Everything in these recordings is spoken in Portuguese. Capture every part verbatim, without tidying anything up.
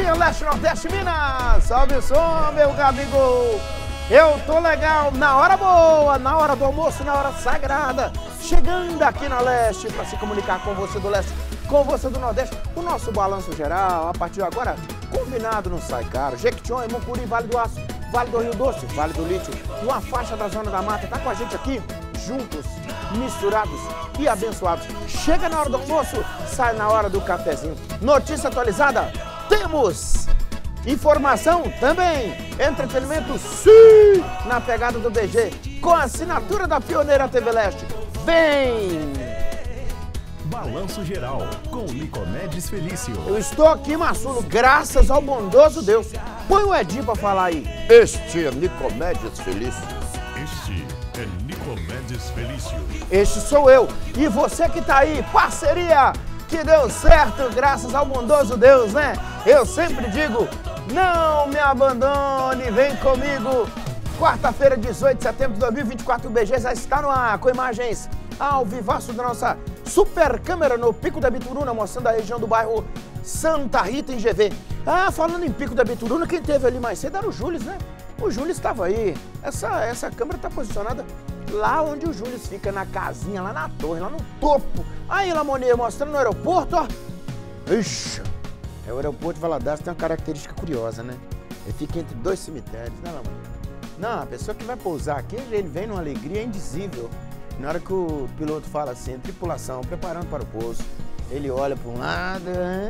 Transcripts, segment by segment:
dia, Leste, Nordeste, Minas! Salve o som, meu Gabigol! Eu tô legal, na hora boa, na hora do almoço, na hora sagrada, chegando aqui na Leste para se comunicar com você do Leste, com você do Nordeste, o nosso balanço geral, a partir de agora, combinado não sai caro. Jequitinhonha, Mucuri, Vale do Aço, Vale do Rio Doce, Vale do Lítio, uma faixa da Zona da Mata, tá com a gente aqui, juntos, misturados e abençoados. Chega na hora do almoço, sai na hora do cafezinho. Notícia atualizada, temos! Informação também, entretenimento sim, na pegada do B G, com a assinatura da pioneira T V Leste. Vem! Balanço Geral, com Nicomedes Felício. Eu estou aqui, Massulo, graças ao bondoso Deus. Põe o Edinho pra falar aí. Este é Nicomedes Felício. Este é Nicomedes Felício. Este sou eu. E você que tá aí, parceria que deu certo graças ao bondoso Deus, né? Eu sempre digo, não me abandone, vem comigo. Quarta-feira, dezoito de setembro de dois mil e vinte e quatro, o B G já está no ar, com imagens ao vivaço da nossa super câmera no Pico da Bituruna, mostrando a região do bairro Santa Rita, em G V. Ah, falando em Pico da Bituruna, quem teve ali mais cedo era o Júlio, né? O Júlio estava aí. Essa, essa câmera está posicionada lá onde o Júlio fica, na casinha, lá na torre, lá no topo. Aí, Lamonier, mostrando no aeroporto, ó. Ixi, é o aeroporto de Valadares, tem uma característica curiosa, né? Ele fica entre dois cemitérios, né, Lamonier? Não, a pessoa que vai pousar aqui, ele vem numa alegria indizível. Na hora que o piloto fala assim, tripulação, preparando para o pouso, ele olha para um lado,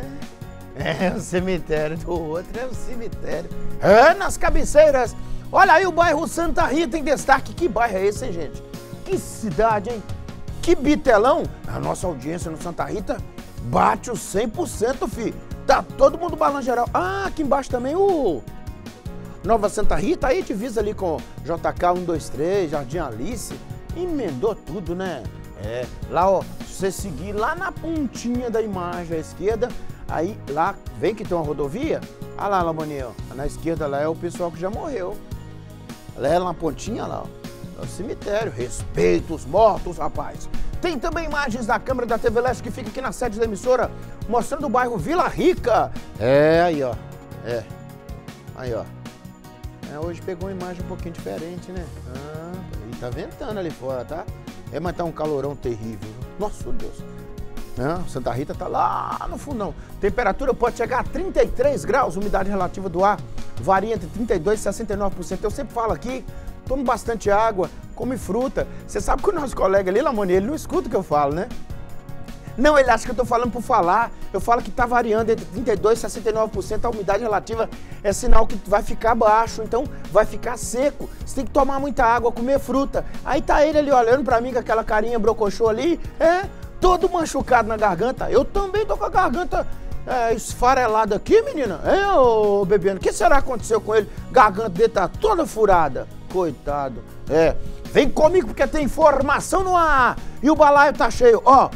é o cemitério, do outro é o cemitério. É, nas cabeceiras. Olha aí o bairro Santa Rita em destaque. Que bairro é esse, hein, gente? Que cidade, hein? Que bitelão. A nossa audiência no Santa Rita bate o cem por cento, fi. Tá todo mundo balanço geral. Ah, aqui embaixo também o Nova Santa Rita, aí divisa ali com J K um dois três, Jardim Alice. Emendou tudo, né? É, lá, ó, se você seguir lá na pontinha da imagem à esquerda, aí lá, vem que tem uma rodovia, olha lá, Lamonier, ó, na esquerda lá é o pessoal que já morreu. Lá é na pontinha lá, ó, é o cemitério, respeita os mortos, rapaz. Tem também imagens da câmera da T V Leste que fica aqui na sede da emissora, mostrando o bairro Vila Rica. É, aí, ó, é, aí, ó. É, hoje pegou uma imagem um pouquinho diferente, né? Ah, e tá ventando ali fora, tá? É, mas tá um calorão terrível. Nossa, Deus. É, Santa Rita tá lá no fundão. Temperatura pode chegar a trinta e três graus, umidade relativa do ar varia entre trinta e dois por cento e sessenta e nove por cento. Eu sempre falo aqui, tome bastante água, come fruta. Você sabe que o nosso colega ali, Lamonier, ele não escuta o que eu falo, né? Não, ele acha que eu tô falando por falar. Eu falo que tá variando entre trinta e dois por cento e sessenta e nove por cento. A umidade relativa é sinal que vai ficar baixo, então vai ficar seco. Você tem que tomar muita água, comer fruta. Aí tá ele ali olhando pra mim com aquela carinha brocochô ali, é, todo machucado na garganta. Eu também tô com a garganta é, esfarelada aqui, menina. É, ô bebendo, o que será que aconteceu com ele? Garganta dele tá toda furada. Coitado. É, vem comigo porque tem informação no ar. E o balaio tá cheio. Ó,